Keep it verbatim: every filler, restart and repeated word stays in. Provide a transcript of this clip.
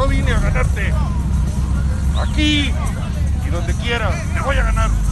no vine a ganarte. Aquí y donde quiera, te voy a ganar.